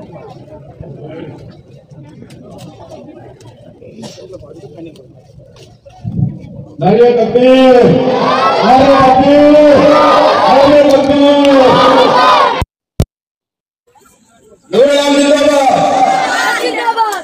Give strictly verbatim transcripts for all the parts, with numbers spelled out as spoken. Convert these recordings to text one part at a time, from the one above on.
Naria Takbir, Naria Takbir, Naria Takbir. Nur Alam Zindabad. Zindabad.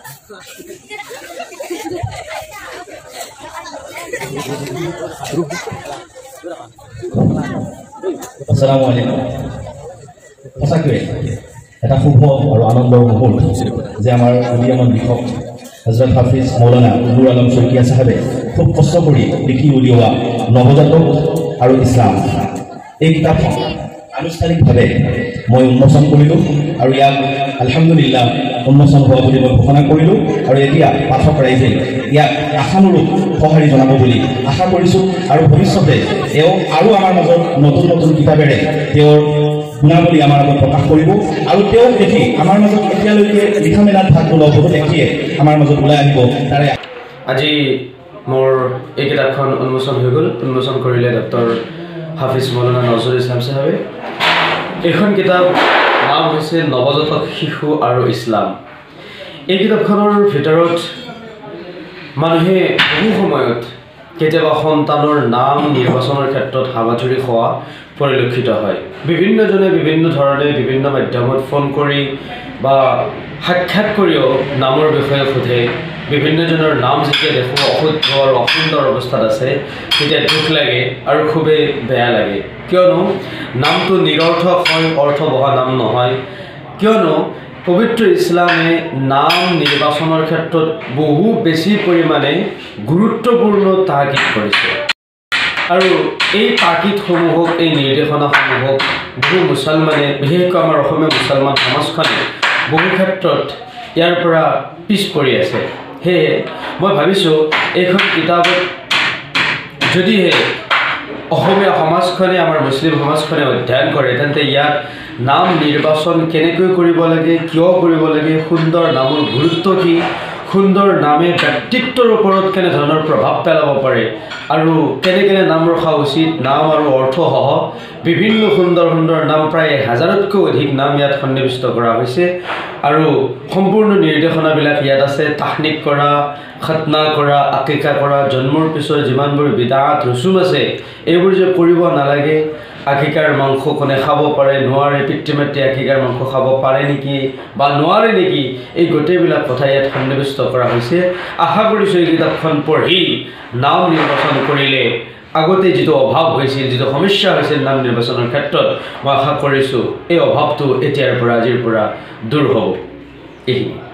Assalamualaikum. Pasakwe, এটা শুভ আৰু আনন্দৰ মুহূৰ্ত যে আমাৰ উলিয়ামন লিখক হযরত হাফিজ মৌলানা নুর আলম শইকিয়া সাহেবে খুব কষ্ট কৰি লিখি উলিওৱা নৱজাতক আৰু ইছলাম এই কিতাপখন আনুষ্ঠানিকভাৱে মই উন্মোচন কৰিলোঁ আৰু ইয়াক আলহামদুলিল্লাহ উন্মোচন হোৱা বুলি মই ঘোষণা কৰিলোঁ আৰু এতিয়া পাঠক ৰাইজে ইয়াক আশানুৰূপ সঁহাৰি জনাব বুলি আশা কৰিছোঁ আৰু ভৱিষ্যতে এওঁ আৰু আমাৰ মাজত নতুন নতুন কিতাপেৰে তেওঁৰ গুণাৱলী আমাৰ আগত প্ৰকাশ কৰিব আৰু তেওঁক দেখি আমাৰ মাজত এতিয়ালৈকে লিখা মেলাত ভাগ লোৱা বহুত দেখিয়ে আমাৰ মাজত ওলাই আহিব তাৰে আজি মোৰ এই কিতাপখন উন্মোচন হৈ গ'ল উন্মোচন কৰিলে ডক্টৰ হাফিজ মৌলানা নজৰুল ইছলাম সাহেবে এইখন কিতাপ নাম হৈছে নৱজাতক শিশু আৰু ইছলাম এই কিতাপখনৰ ভিতৰত মানুহে বহু সময়ত কেতিয়াবা সন্তানৰ নাম নিৰ্বাচনৰ ক্ষেত্ৰত হাবাথুৰি খোৱা পৰিলক্ষিত হয় বিভিন্নজনে বিভিন্ন ধৰণে বিভিন্ন মাধ্যমত ফোন কৰি বা সাক্ষাৎ কৰিও নামৰ বিষয়ে সোধে বিভিন্নজনৰ নাম যেতিয়া দেখো অশুদ্ধ আৰু অসুন্দৰ অৱস্থাত আছে তেতিয়া দুখ লাগে আৰু খুবেই বেয়া লাগে কিয়নো নামটো নিৰৰ্থক হয় অৰ্থ বহা নাম নহয় কিয়নো পবিত্ৰ ইছলামে নাম নিৰ্বাচনৰ ক্ষেত্ৰত বহু বেছি পৰিমাণে গুৰুত্বপূৰ্ণ তাকিদ কৰিছে আৰু এই তাকিদসমূহক এই নিৰ্দেশনাসমূহক বহু মুছলমানে বিশেষকৈ আমাৰ অসমীয়া মুছলমান সমাজখনে বহু ক্ষেত্ৰত ইয়াৰ পৰা পিছ পৰি আছে সেয়ে মই ভাবিছোঁ এইখন কিতাপত যদিহে অসমীয়া সমাজখনে আমাৰ মুছলিম সমাজখনে অধ্যয়ন কৰে তেন্তে ইয়াত নাম নিৰ্বাচন কেনেকৈ কৰিব লাগে কিয় কৰিব লাগে সুন্দৰ নামৰ গুৰুত্ব কি সুন্দৰ নামে ব্যক্তিত্বৰ ওপৰত কেনে ধৰণৰ প্ৰভাৱ পেলাব পাৰে আৰু কেনে কেনে নাম ৰখা উচিত নাম আৰু অৰ্থসহ বিভিন্ন সুন্দৰ সুন্দৰ নাম প্ৰায় হাজাৰতকৈ অধিক নাম ইয়াত সন্নিৱিষ্ট কৰা হৈছে আৰু সম্পূৰ্ণ নিৰ্দেশনাবিলাক ইয়াত আছে তাহনিক কৰা খতনা কৰা আকিকা কৰা জন্মৰ পিছৰ যিমানবোৰ বিদাত ৰচুম আছে এইবোৰ যে কৰিব নালাগে আকিকাৰ মাংস কোনে খাব পাৰে নোৱাৰে পিতৃ মাতৃ আকিকাৰ মাংস খাব পাৰে নেকি বা নোৱাৰে নেকি এই গোটেইবিলাক কথা ইয়াত সন্নিৱিষ্ট কৰা হৈছে আশা কৰিছোঁ এই কিতাপখন পঢ়ি নাম নিৰ্বাচন কৰিলে আগতে যেটো অভাৱ হৈছিল যেটো সমস্যা হৈছিল নাম নিৰ্বাচনৰ ক্ষেত্ৰত মই আশা কৰিছোঁ এই অভাৱটো এতিয়াৰ পৰা আজিৰ পৰা দূৰ হ'ব এই